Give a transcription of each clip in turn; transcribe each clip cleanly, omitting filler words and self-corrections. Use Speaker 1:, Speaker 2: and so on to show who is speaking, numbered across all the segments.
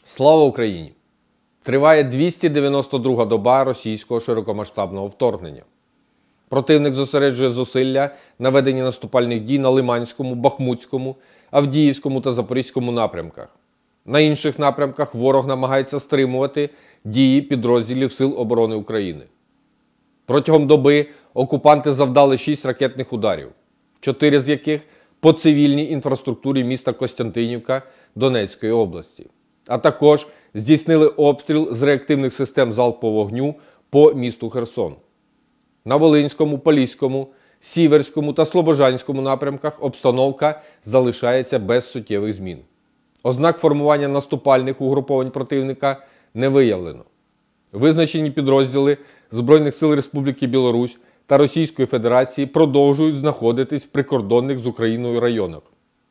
Speaker 1: Слава Україні! Триває 292-га доба російського широкомасштабного вторгнення. Противник зосереджує зусилля на веденні наступальних дій на Лиманському, Бахмутському, Авдіївському та Запорізькому напрямках. На інших напрямках ворог намагається стримувати дії підрозділів Сил оборони України. Протягом доби окупанти завдали 6 ракетних ударів, 4 з яких по цивільній інфраструктурі міста Костянтинівка Донецької області, а також здійснили обстріл з реактивних систем залпового вогню по місту Херсон. На Волинському, Поліському, Сіверському та Слобожанському напрямках обстановка залишається без суттєвих змін. Ознак формування наступальних угруповань противника не виявлено. Визначені підрозділи Збройних сил Республіки Білорусь та Російської Федерації продовжують знаходитись в прикордонних з Україною районах.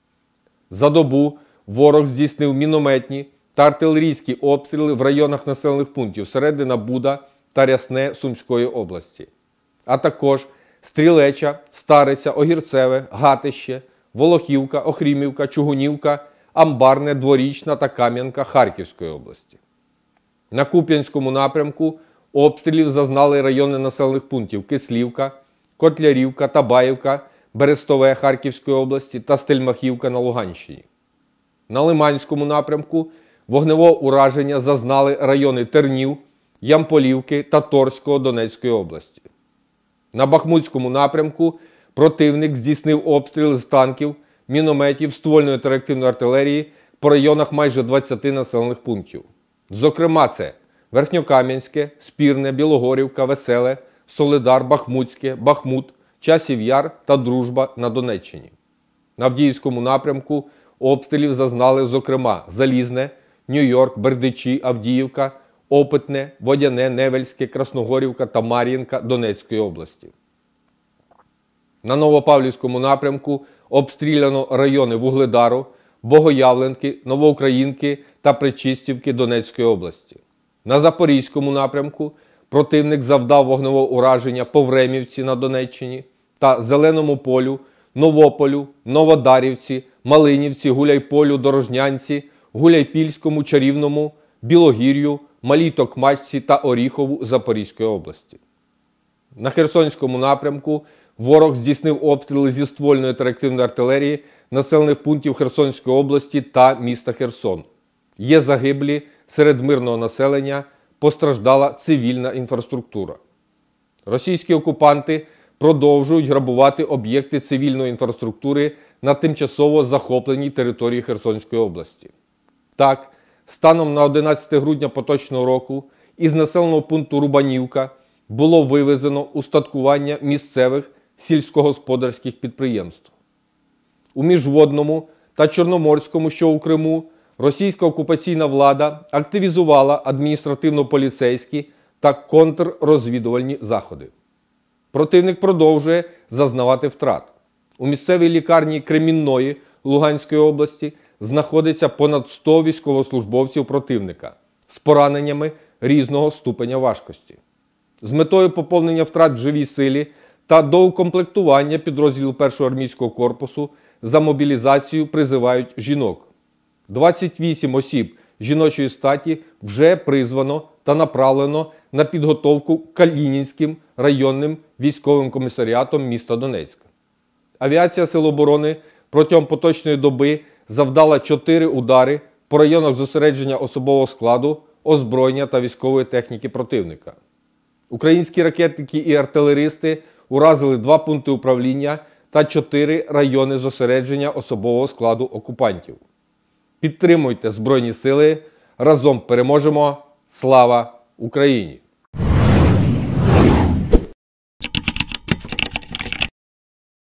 Speaker 1: За добу ворог здійснив мінометні та артилерійські обстріли в районах населених пунктів Середина Буда та Рясне Сумської області, а також Стрілеча, Стариця, Огірцеве, Гатище, Волохівка, Охрімівка, Чугунівка, Амбарне, Дворічна та Кам'янка Харківської області. На Куп'янському напрямку обстрілів зазнали райони населених пунктів Кислівка, Котлярівка, Табаївка, Берестове Харківської області та Стельмахівка на Луганщині. На Лиманському напрямку вогневого ураження зазнали райони Тернів, Ямполівки та Торського Донецької області. На Бахмутському напрямку противник здійснив обстріли з танків, мінометів, ствольної та реактивної артилерії по районах майже 20 населених пунктів. Зокрема, це Верхньокам'янське, Спірне, Білогорівка, Веселе, Солидар, Бахмутське, Бахмут, Часів Яр та Дружба на Донеччині. На Авдіївському напрямку обстрілів зазнали, зокрема, Залізне, Нью-Йорк, Бердичі, Авдіївка, Опитне, Водяне, Невельське, Красногорівка та Мар'їнка Донецької області. На Новопавлівському напрямку обстріляно райони Вугледару, Богоявленки, Новоукраїнки та Пречистівки Донецької області. На Запорізькому напрямку противник завдав вогневого ураження по Времівці на Донеччині та Зеленому полю, Новополю, Новодарівці, Малинівці, Гуляйполю, Дорожнянці, Гуляйпільському, Чарівному, Білогір'ю, Малій Токмачці та Оріхову Запорізької області. На Херсонському напрямку ворог здійснив обстріли зі ствольної та реактивної артилерії населених пунктів Херсонської області та міста Херсон. Є загиблі серед мирного населення, постраждала цивільна інфраструктура. Російські окупанти продовжують грабувати об'єкти цивільної інфраструктури на тимчасово захопленій території Херсонської області. Так, станом на 11 грудня поточного року із населеного пункту Рубанівка було вивезено устаткування місцевих сільськогосподарських підприємств. У Міжводному та Чорноморському, що у Криму, російська окупаційна влада активізувала адміністративно-поліцейські та контррозвідувальні заходи. Противник продовжує зазнавати втрат. У місцевій лікарні Кремінної Луганської області знаходиться понад 100 військовослужбовців противника з пораненнями різного ступеня важкості. З метою поповнення втрат в живій силі та доукомплектування підрозділів 1-го армійського корпусу за мобілізацію призивають жінок. 28 осіб жіночої статі вже призвано та направлено на підготовку Калінінським районним військовим комісаріатом міста Донецька. Авіація Сил оборони протягом поточної доби завдала 4 удари по районах зосередження особового складу, озброєння та військової техніки противника. Українські ракетники і артилеристи уразили 2 пункти управління та 4 райони зосередження особового складу окупантів. Підтримуйте Збройні сили, разом переможемо! Слава Україні!